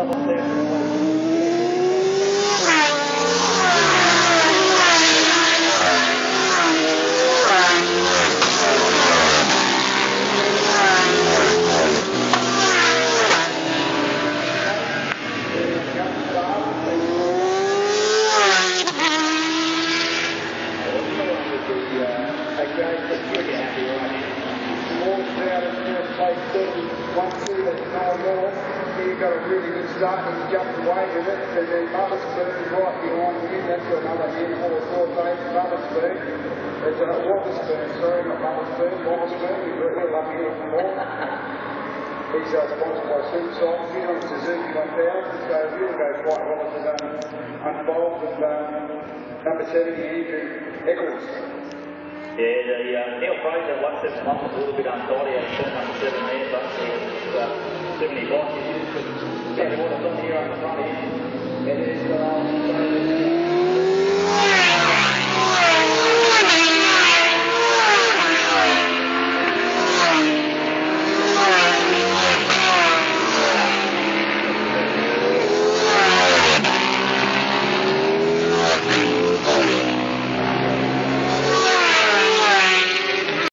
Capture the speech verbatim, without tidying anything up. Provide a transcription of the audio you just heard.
One, two, there's no more. Here you've got a really good start. He's jumped away with it. And then Motherspoon right behind him. That's another handful of four days. Motherspoon. There's a Wotherspoon, sorry, not Motherspoon. Wotherspoon. He's real lucky here from more. He's uh, sponsored by Supersonic. He's on Suzuki one thousand, so it really goes quite well as it um, unfolds with um, number seventy, Andrew Eccles. Yeah, the uh, Neil Fraser one seven one was a little bit untidy at turn number seven there, but he was uh, seventy-five. Yeah, what I've done here on the front